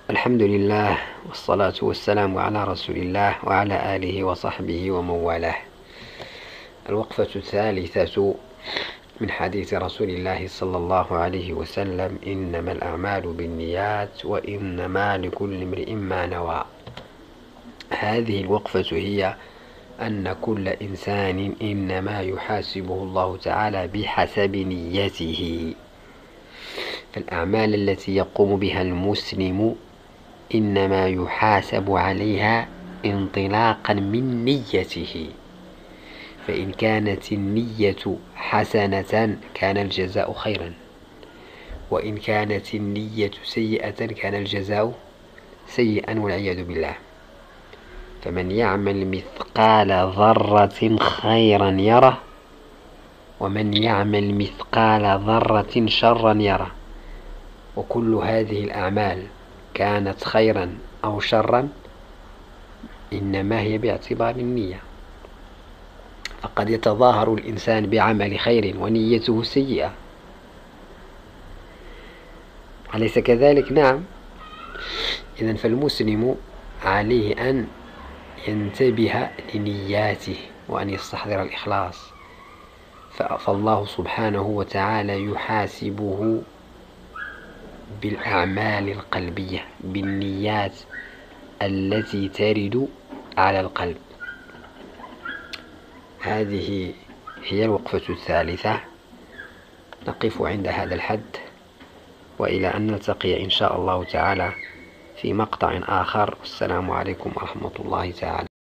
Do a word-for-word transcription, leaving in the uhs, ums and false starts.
الحمد لله والصلاة والسلام على رسول الله وعلى آله وصحبه ومن والاه. الوقفة الثالثة من حديث رسول الله صلى الله عليه وسلم: إنما الأعمال بالنيات وإنما لكل امرئ ما نوى. هذه الوقفة هي أن كل إنسان إنما يحاسبه الله تعالى بحسب نيته، فالأعمال التي يقوم بها المسلم إنما يحاسب عليها انطلاقا من نيته، فإن كانت النية حسنة كان الجزاء خيرا، وإن كانت النية سيئة كان الجزاء سيئا والعياذ بالله. فمن يعمل مثقال ذرة خيرا يره، ومن يعمل مثقال ذرة شرا يره، وكل هذه الأعمال كانت خيرا أو شرا إنما هي باعتبار النية. فقد يتظاهر الإنسان بعمل خير ونيته سيئة، أليس كذلك؟ نعم. إذن فالمسلم عليه أن ينتبه لنياته وأن يستحضر الإخلاص، فالله سبحانه وتعالى يحاسبه بالأعمال القلبية، بالنيات التي ترد على القلب. هذه هي الوقفة الثالثة. نقف عند هذا الحد، وإلى أن نلتقي إن شاء الله تعالى في مقطع آخر. السلام عليكم ورحمة الله تعالى.